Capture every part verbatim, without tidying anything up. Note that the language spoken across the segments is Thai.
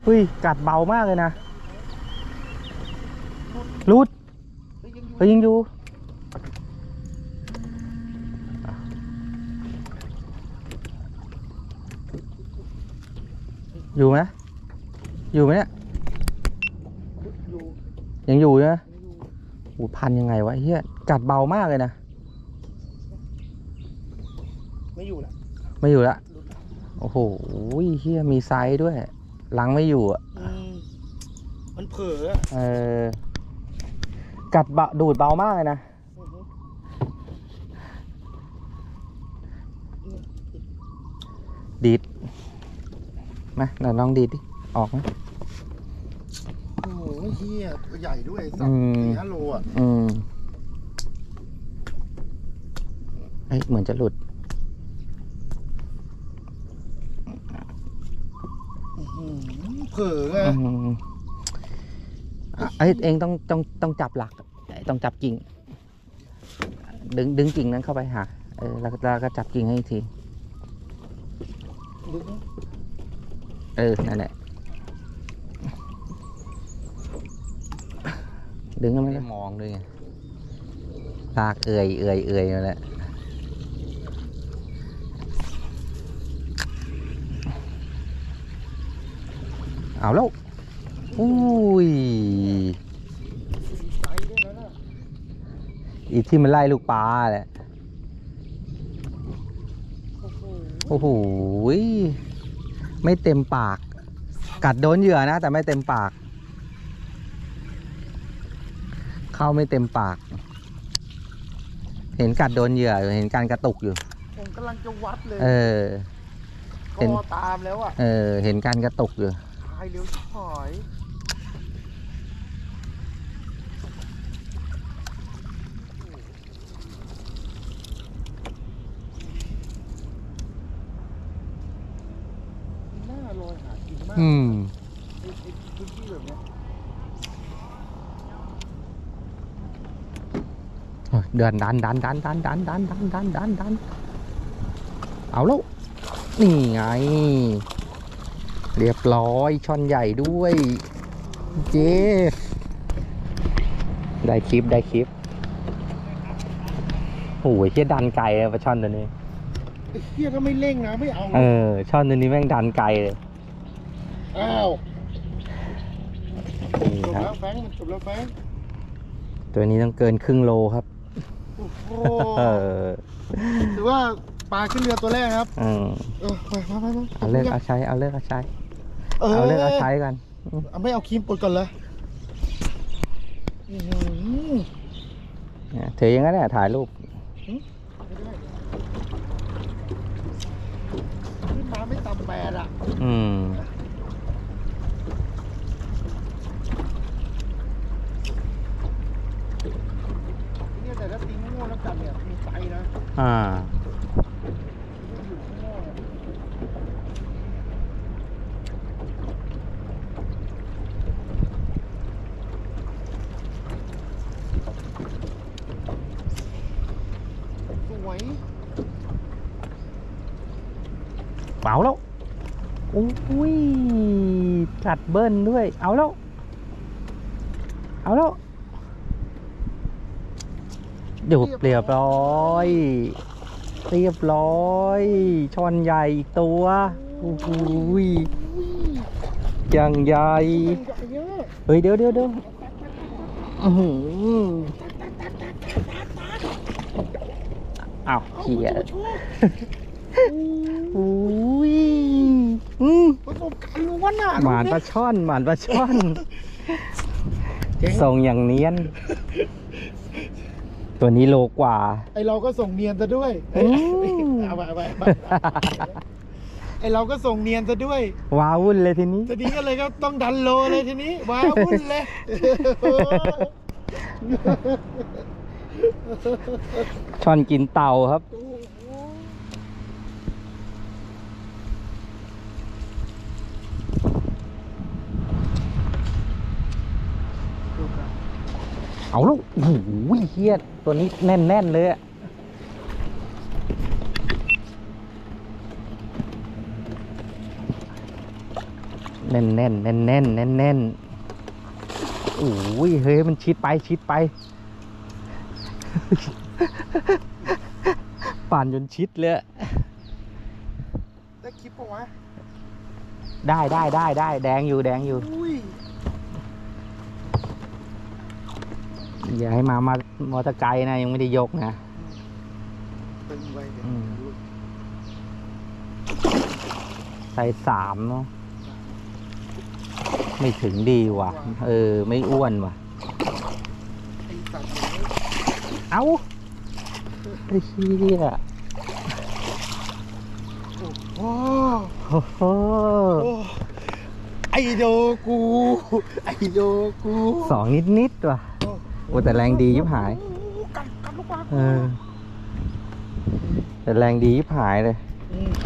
อุ้ยกัดเบามากเลยนะรูดเฮ้ยยังอยู่อยู่ไหมอยู่ไหมเนี่ยยังอยู่นะโอ้พันยังไงวะเฮียกัดเบามากเลยนะไม่อยู่ละไม่อยู่ละโอ้โหเฮียมีไซส์ด้วยลังไม่อยู่อ่ะมันเผลอเออกัดเบาดูดเบามากเลยนะดีดมาเดี๋ยวลองดีดดิออกไหมโอ้โหเฮียตัวใหญ่ด้วยสักสี่ห้าโลอ่ะอืมเฮ้ยเหมือนจะหลุดเผลอไงไอ้เองต้องต้องต้องจับหลักต้องจับกิ่งดึงดึงกิ่งนั้นเข้าไปหาเออแล้วแล้วก็จับกิ่งให้อีกทีเออนั่นแหละดึงก็ไม่ได้มองด้วยไงลากเอื่อยเอื่อยเอื่อยนั่นแหละเอาแล้วอุ้ยอีที่มันไล่ลูกปลาแหละโอ้โหไม่เต็มปากกัดโดนเหยื่อนะแต่ไม่เต็มปากเข้าไม่เต็มปากเห็นกัดโดนเหยื่อเห็นการกระตุกอยู่ผมกำลังจะวัดเลยเออเห็นตามแล้วอ่ะเออเห็นการกระตุกอยู่ตายเร็วชิบหายน่าลอยหากินมากอืมพื้นที่แบบนี้เดินดันดันดันดันดันดันดันดันดันดันเอาแล้วนี่ไงเรียบร้อยช่อนใหญ่ด้วยเจ๊ได้คลิปได้คลิปโอ้ยเฮียดันไกลเลยปลาช่อนตัวนี้เฮียถ้าไม่เร่งนะไม่เอาเออช่อนตัวนี้แม่งดันไกลเลยอ้าวจบแล้วแฟงจบแล้วแฟงตัวนี้ต้องเกินครึ่งโลครับโอ้โหถือว่าปลาขึ้นเรือตัวแรกครับอืมเออไปมาไปมาเอาเลิกเอาใช้เอาเลิกเอาใช้เอาเลิกเอาใช้กันเอาไม่เอาครีมปดก่อนเลยถืออย่างนั้นแหละถ่ายรูปขึ้นมาไม่ต่ำแปดอ่ะอืมเนี่ยแต่ถ้าตีง่วงแล้วกันเนี่ยมีไฟนะอ่าเอาแล้วโอ้ยกัดเบิ้ลด้วยเอาแล้วเอาแล้วเดี๋ยวเรียบร้อยเรียบร้อยช่อนใหญ่อีกตัวโอ้โหยังใหญ่เฮ้ยเดี๋ยวเดี๋ยวเดี๋ยวอ้าวเหี้ยอุ้ยอืมหมานปลาช่อนหมานปลาช่อนส่งอย่างเนียนตัวนี้โลกว่าไอเราก็ส่งเนียนซะด้วยเอาไปเอาไปไอเราก็ส่งเนียนซะด้วยว้าวุ่นเลยทีนี้ทีนี้ก็เลยก็ต้องดันโลเลยทีนี้ว้าวุ่นเลยช่อนกินเต่าครับเอาลูกโอ้โหเฮียตัวนี้แน่นๆเลยอะแน่นแน่นแน่นแน่นแน่นแน่นโอ้ยเฮ้ยมันชิดไปชิดไป ป่านจนชิดเลยได้คลิปปะวะได้ได้ได้ได้แดงอยู่แดงอยู่อุ้ยอย่าให้มามามอเตอร์ไกลนะยังไม่ได้ยกนะตึงไว้เนี่ยอืม ใส่สามเนาะไม่ถึงดีว่ะ เออ ไม่อ้วนว่ะไอ้สัตว์เอ้าไอ้เหี้ยโอ้โอ้โหโอ้ไอโดกู ไอโดกูสองนิดนิดๆว่ะ โอ้แต่แรงดียิบหายกัดกัดลูกปลาเออ แต่แรงดียิบหายเลยอืม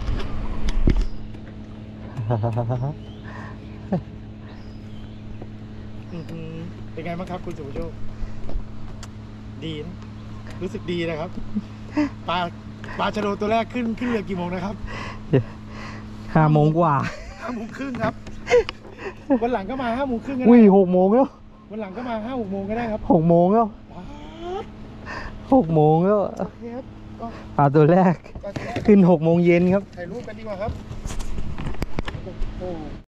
อื้อหือเป็นไงบ้างครับคุณสุภโชค ดีนะ รู้สึกดีนะครับ ปลาปลาชะโดตัวแรกขึ้นขึ้นเรือกี่โมงนะครับห้าโมงกว่าห้าโมงครึ่งครับ วันหลังก็มาห้าโมงครึ่งก็อุ้ได้ยหกโมงแล้ววันหลังก็มาห้าหกโมงก็ได้ครับหกโมงแล้วป๊าดหกโมงแล้วโอเคครับก็ปลาตัวแรกก็ขึ้นหกโมงเย็นครับถ่ายรูปกันดีกว่าครับโอ้โห